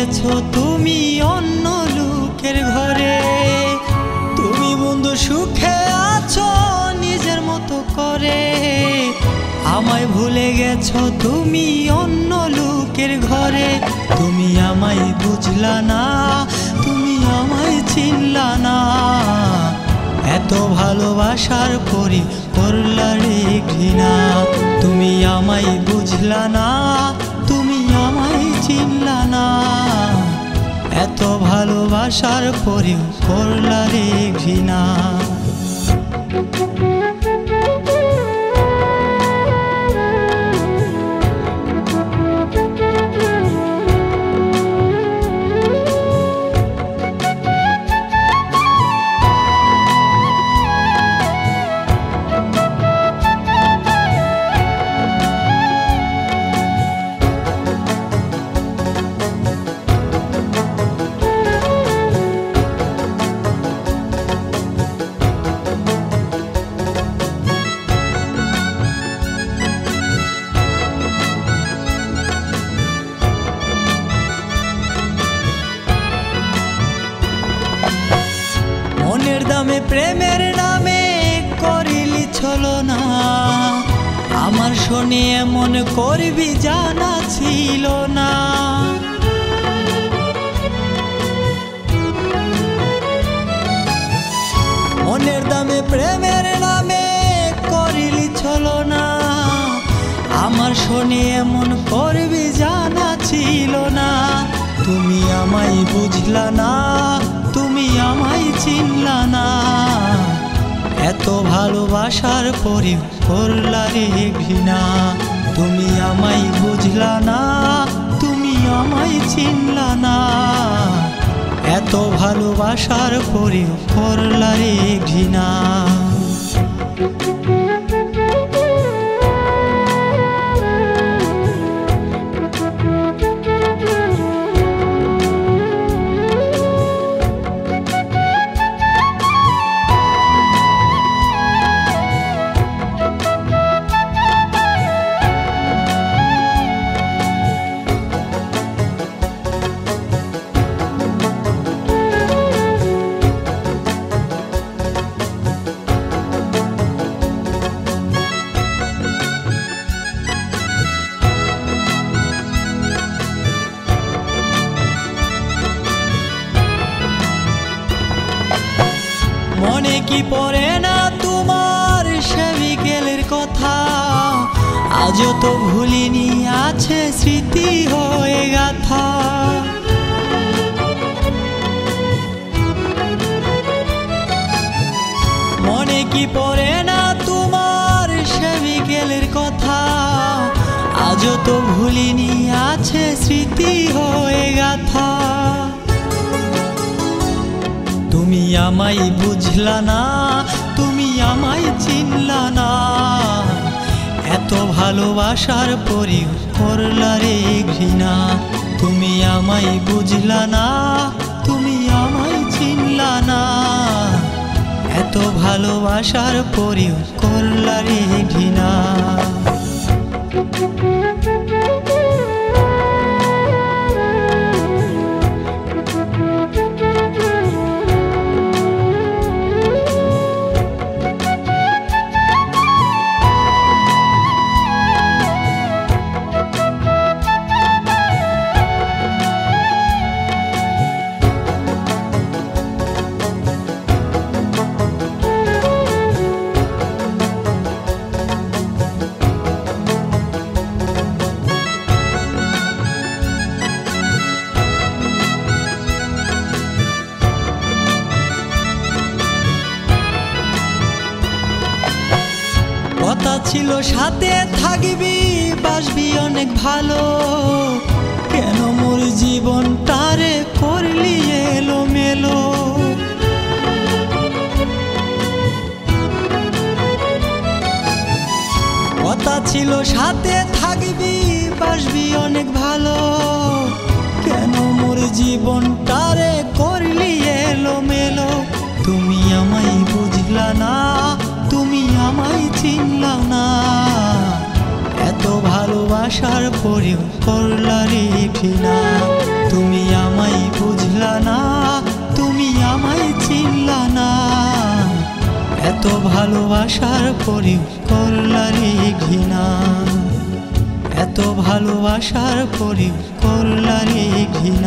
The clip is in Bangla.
গেছো তুমি অন্য লোকের ঘরে। তুমি বন্ধু সুখে আছো নিজের মতো করে, আমায় ভুলে গেছো তুমি অন্য লোকের ঘরে। তুমি আমায় বুঝলা না, তুমি আমায় চিনলা না, এত ভালোবাসার পরে করলা রে ঘৃণা। তুমি আমায় বুঝলা না, তুমি আমায় চিনলা না, এত ভালোবাসার পরে করলা রে ঘৃণা। মনের দামে প্রেমের নামে করিলি ছলনা, আমার শোনে এমন করবি জানা ছিল না। মনের দামে প্রেমের নামে করিলি ছলনা, আমার শোনে এমন করবি জানা ছিল না। তুমি আমায় বুঝলা না, তুমি আমায় চিনলা না, এত ভালোবাসার পরে করলা রে ঘৃণা। তুমি আমায় বুঝলা না, তুমি আমায় চিনলা না, এত ভালোবাসার পরে করলা রে ঘৃণা। মনে কি পড়ে না তোমার সে বিকেলের কথা, আজও তো ভুলিনি আছে স্মৃতি হয়ে গাথা। মনে কি পড়ে না তোমার সে বিকেলের কথা, আজও তো ভুলিনি আছে স্মৃতি হয়ে গাথা। তুমি আমায় বুঝলা না, তুমি আমায় চিনলা না, এত ভালোবাসার পরে করলা রে ঘৃণা। তুমি আমায় বুঝলা না, তুমি আমায় চিনলা না, এত ভালোবাসার পরে করলা রে ঘৃণা। কথা ছিল সাথে থাকবি বাসবি অনেক ভালো, কেন মোর জীবনটারে করলি এলোমেলো। কথা ছিল সাথে থাকবি বাসবি অনেক ভালো, কেন মোর জীবনটারে করলি এলোমেলো। তুমি আমায় বুঝলা না, তুমি আমায় চিনলা না, এত ভালোবাসার পরেও করলা রে ঘৃণা। তুমি আমায় বুঝলা না, তুমি আমায় চিনলা না, এত ভালোবাসার পরেও করলা রে ঘৃণা, এত ভালোবাসার পরেও করলা রে ঘৃণা।